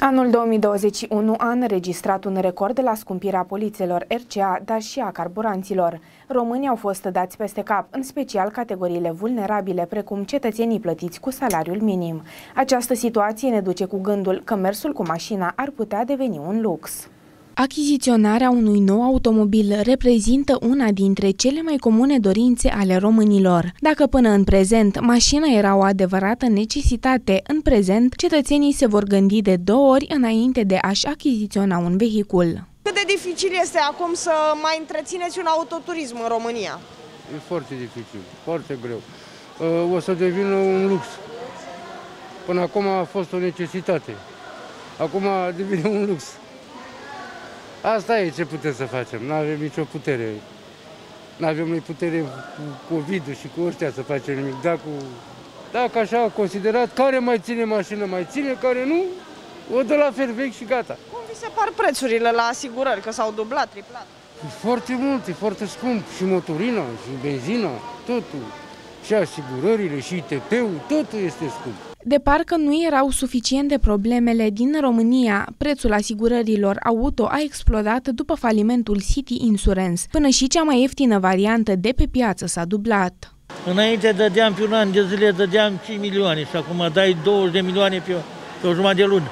Anul 2021 a înregistrat un record la scumpirea polițelor RCA, dar și a carburanților. Românii au fost dați peste cap, în special categoriile vulnerabile, precum cetățenii plătiți cu salariul minim. Această situație ne duce cu gândul că mersul cu mașina ar putea deveni un lux. Achiziționarea unui nou automobil reprezintă una dintre cele mai comune dorințe ale românilor. Dacă până în prezent mașina era o adevărată necesitate, în prezent cetățenii se vor gândi de 2 ori înainte de a-și achiziționa un vehicul. Cât de dificil este acum să mai întrețineți un autoturism în România? E foarte dificil, foarte greu. O să devină un lux. Până acum a fost o necesitate. Acum devine un lux. Asta e ce putem să facem, nu avem nicio putere. Nu avem noi putere cu COVID-ul și cu ăștia să facem nimic. Dacă așa a considerat, care mai ține mașină, mai ține, care nu, o dă la fel vechi și gata. Cum vi se par prețurile la asigurări, că s-au dublat, triplat? Foarte mult, e foarte scump. Și motorina, și benzina, totul. Și asigurările, și ITP-ul, totul este scump. De parcă nu erau suficiente problemele din România, prețul asigurărilor auto a explodat după falimentul City Insurance. Până și cea mai ieftină variantă de pe piață s-a dublat. Înainte dădeam pe un an de zile, dădeam 5 milioane și acum dai 20 de milioane pe o jumătate de lună.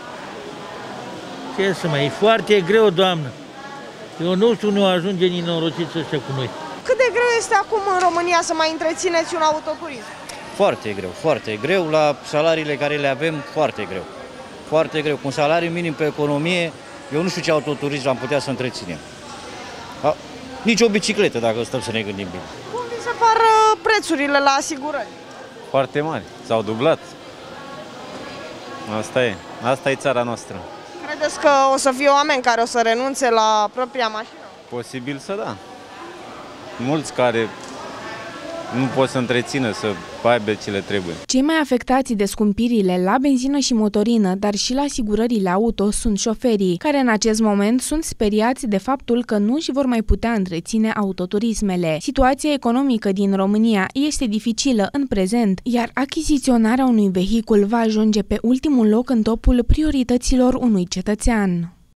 Ce să mai, e foarte greu, doamnă. Eu nu știu unde ajunge nenorociți ăștia cu noi. Cât de greu este acum în România să mai întrețineți un autoturism? Foarte greu, foarte greu. La salariile care le avem, foarte greu. Foarte greu. Cu un salariu minim pe economie, eu nu știu ce autoturism am putea să întreținem. Nici o bicicletă, dacă stăm să ne gândim bine. Cum vi se par prețurile la asigurări? Foarte mari, s-au dublat. Asta e țara noastră. Credeți că o să fie oameni care o să renunțe la propria mașină? Posibil să da. Mulți care nu pot să întrețină, să aibă ce le trebuie. Cei mai afectați de scumpirile la benzină și motorină, dar și la asigurările auto, sunt șoferii, care în acest moment sunt speriați de faptul că nu își vor mai putea întreține autoturismele. Situația economică din România este dificilă în prezent, iar achiziționarea unui vehicul va ajunge pe ultimul loc în topul priorităților unui cetățean.